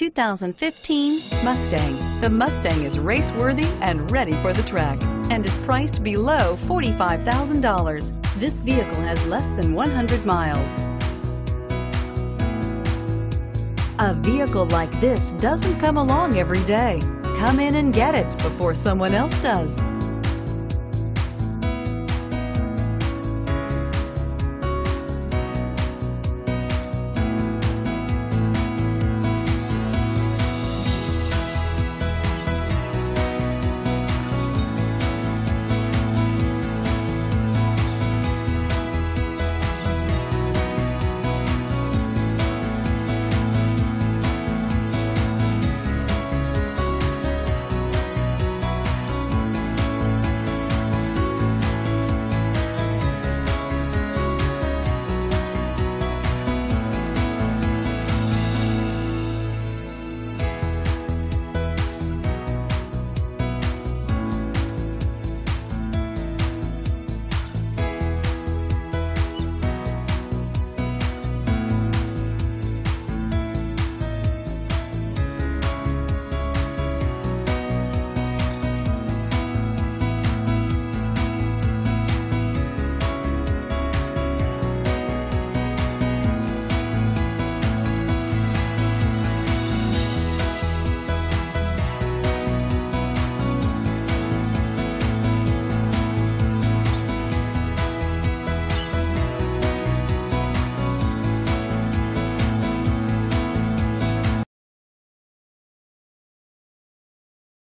2015 Mustang. The Mustang is race-worthy and ready for the track and is priced below $45,000. This vehicle has less than 100 miles. A vehicle like this doesn't come along every day. Come in and get it before someone else does.